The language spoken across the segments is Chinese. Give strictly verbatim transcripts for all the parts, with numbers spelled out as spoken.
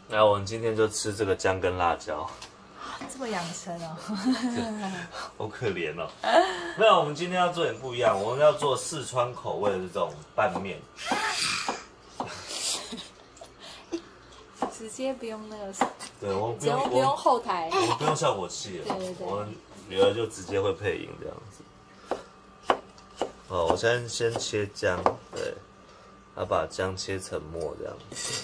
来，我们今天就吃这个姜跟辣椒。 这么养生哦， 好可怜哦。没有，我们今天要做点不一样，我们要做四川口味的这种拌面。 直接不用那个， 对，我不只用用不用后台， 我不用效果器了。 对对对， 我女儿就直接会配音这样子。哦，我先先切姜，对，要把姜切成末这样子。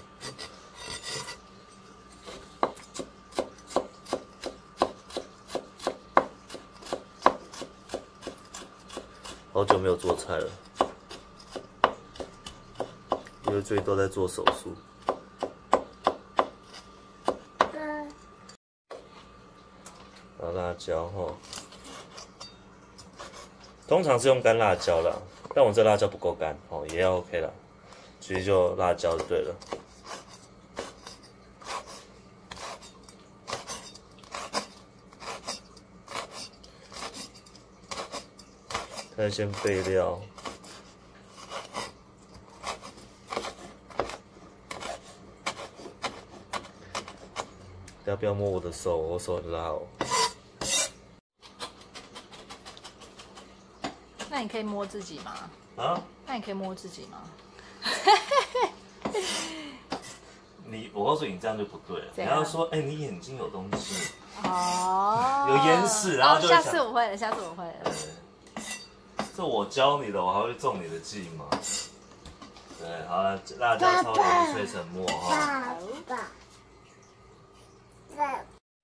好久没有做菜了，因为最近都在做手术。然后辣椒哈，通常是用干辣椒啦，但我这辣椒不够干哦，也要 OK 啦。其实就辣椒就对了。再先备料，大家不要摸我的手，我手很辣哦。 那你可以摸自己吗？ 啊？ 那你可以摸自己吗？ 你，我告诉你，你这样就不对了。你要说，哎、欸，你眼睛有东西， 哦， 有眼屎，然后就会哦、 想， 下次我会了，下次我会了。 这我教你的，我还会中你的计吗？对，好了，辣椒超浓碎成末哈。 爸爸，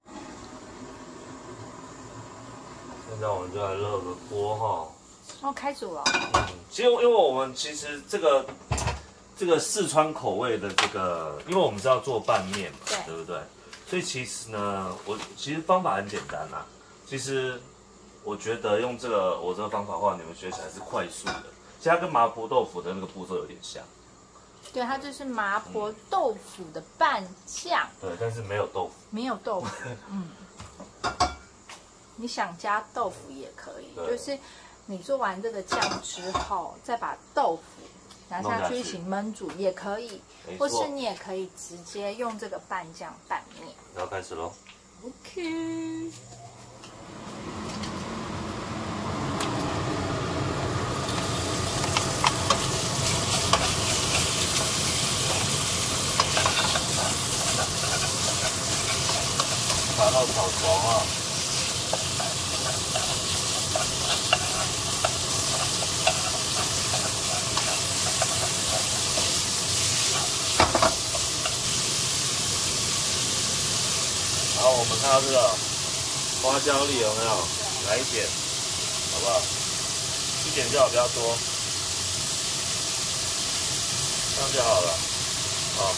现在我们就来热个锅哈。 哦，开煮了。 嗯，其实因为我们其实这个这个四川口味的这个，因为我们是要做拌面嘛，对，对不对？所以其实呢，我其实方法很简单啦。其实我觉得用这个我这个方法的话，你们学起来是快速的。其实它跟麻婆豆腐的那个步骤有点像。 对，它就是麻婆豆腐的拌酱。 对，但是没有豆腐。 没有豆腐，嗯。你想加豆腐也可以，就是你做完这个酱之后，再把豆腐拿下去一起焖煮也可以，或是你也可以直接用这个拌酱拌面。 然后开始喽。 OK。 把到炒熟啊。然后我们看到这个花椒粒有没有？来一点，好不好？一点就好，不要多，这样就好了。好。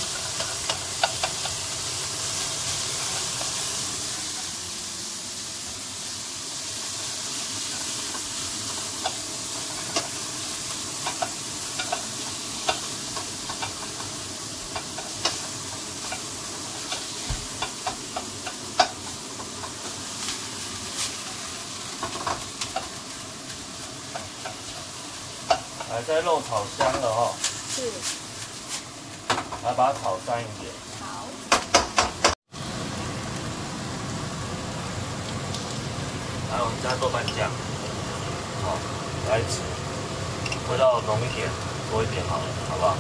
来，在肉炒香了哈， 是， 来把它炒香一点。 好。 来，我们加豆瓣酱，好，来一起，味道浓一点，多一点好了，好不好？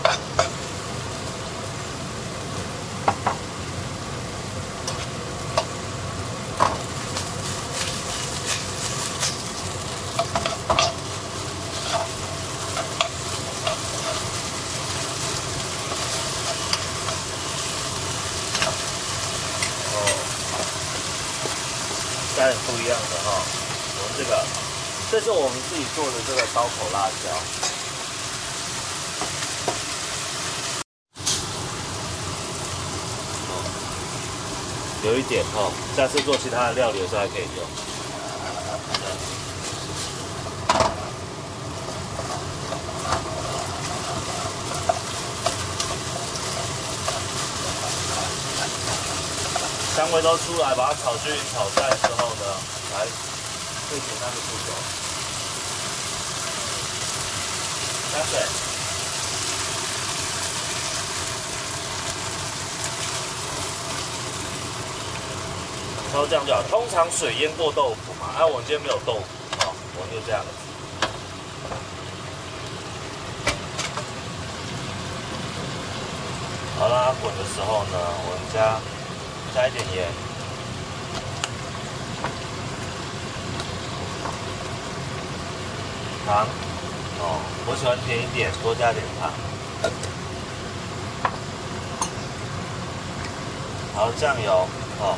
加点不一样的哈，我们这个，这是我们自己做的这个刀口辣椒，有一点哈，下次做其他的料理的时候还可以用。香味都出来，把它炒均匀、炒散之后呢，来最简单的步骤，加水， 烧这样就好。通常水淹过豆腐嘛，啊，我们今天没有豆腐，哦，我们就这样子。好啦，滚的时候呢，我们加加一点盐，糖，哦，我喜欢甜一点，多加点糖。然后酱油，哦。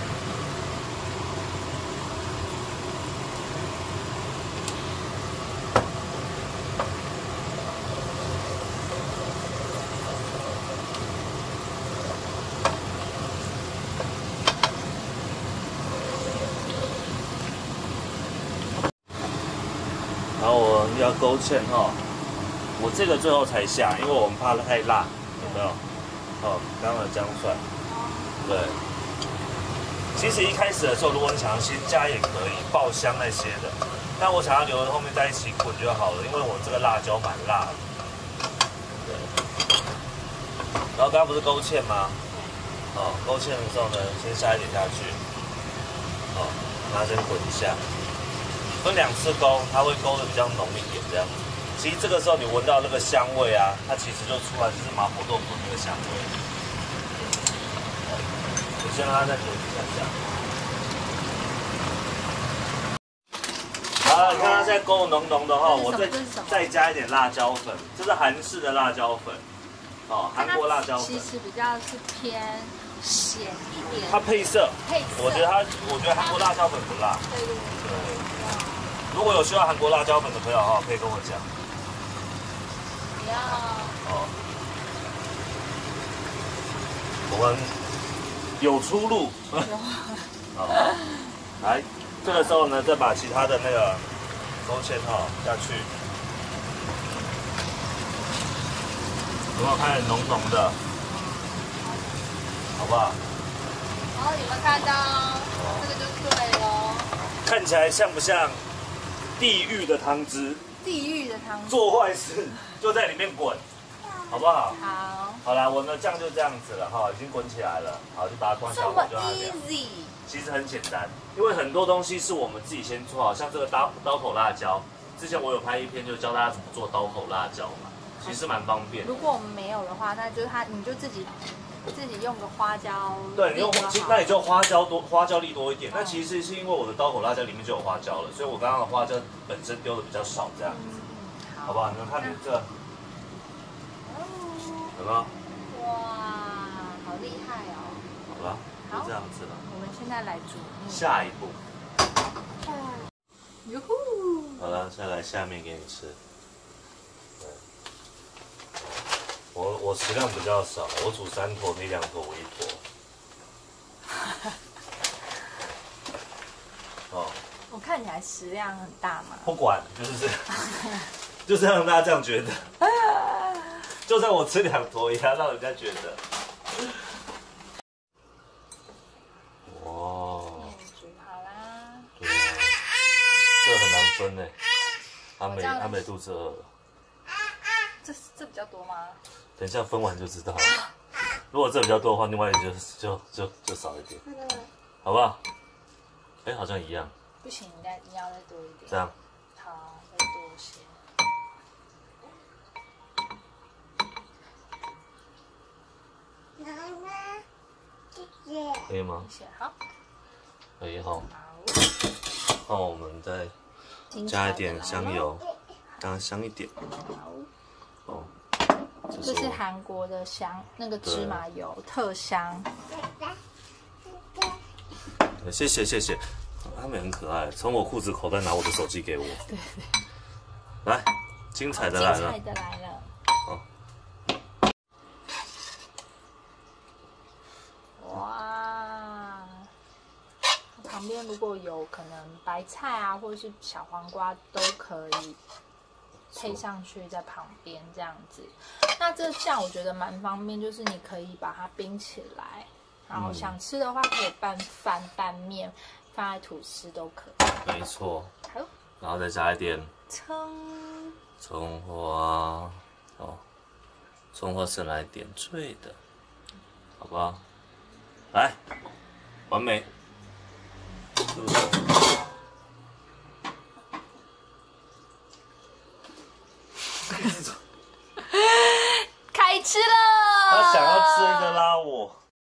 然后我要勾芡哈，我这个最后才下，因为我们怕它太辣，有没有？哦，刚刚的姜蒜，对。其实一开始的时候，如果你想要先加也可以，爆香那些的，但我想要留着后面在一起滚就好了，因为我这个辣椒蛮辣的。对。然后刚刚不是勾芡吗？哦，勾芡的时候呢，先下一点下去，哦，然后先滚一下。分两次勾，它会勾的比较浓一点，这样。其实这个时候你闻到那个香味啊，它其实就出来就是麻婆豆腐的那个香味。我先让它再滚一下下。好了，你看它现在勾浓浓的哈，我再再加一点辣椒粉，这是韩式的辣椒粉，哦，韩国辣椒粉。 其实比较是偏咸一点。 它配色， 配色， 我觉得它，我觉得韩国辣椒粉不辣。 对对对。 如果有需要韩国辣椒粉的朋友哈，可以跟我讲。 不要。 哦。我们有出路。好。来，这个时候呢，再把其他的那个勾芡哈下去，有没有看浓浓的？好不好？ 然后有没有看到？这个就对喽。 看起来像不像？地狱的汤汁， 地狱的汤汁， 做坏事就在里面滚，好不好？ 好， 好啦，我呢酱就这样子了哈，已经滚起来了，好，就把它关小火就好了。easy， 其实很简单，因为很多东西是我们自己先做好，像这个刀刀口辣椒，之前我有拍一篇，就教大家怎么做刀口辣椒嘛，其实蛮方便。 如果我们没有的话，那就是它，你就自己。自己用个花椒， 对你用，那你就花椒多，花椒粒多一点。那其实是因为我的刀口辣椒里面就有花椒了，所以我刚刚的花椒本身丢的比较少，这样子，好不好？你们看你这，有没有？ 哇，好厉害哦！ 好了，就这样子了。 我们现在来煮下一步。 哟呼！ 好了，再来下面给你吃。我我食量比较少，我煮三坨，你两坨，我一坨。哦。 我看起来食量很大嘛。 不管，就是这样，就是让大家这样觉得。就算我吃两坨，也要让人家觉得。哇。 煮好啦。 对啊。这很难分呢。阿美阿美肚子饿了。 这这比较多吗？ 等一下分完就知道了。如果这比较多的话，另外就就就就少一点，好不好？哎，好像一样。 不行，你再你要再多一点。 这样。 好，再多些。 可以吗？ 谢谢，好。 可以哈。好。那我们再加一点香油，让它香一点。 好。 哦。 这是韩国的香，那个芝麻油特香。 谢谢谢谢，他们很可爱，从我裤子口袋拿我的手机给我。 对对。 来，精彩的来了。 精彩的来了。 哦。 哇！旁边如果有可能白菜啊，或者是小黄瓜都可以。配上去在旁边这样子，那这酱我觉得蛮方便，就是你可以把它冰起来，然后想吃的话可以拌饭、拌面，放在吐司都可以。 没错。 好， 然后再加一点葱， 葱花，哦，葱花是来点缀的，好不好？来，完美。 直走。 开吃了。 他想要追着拉我。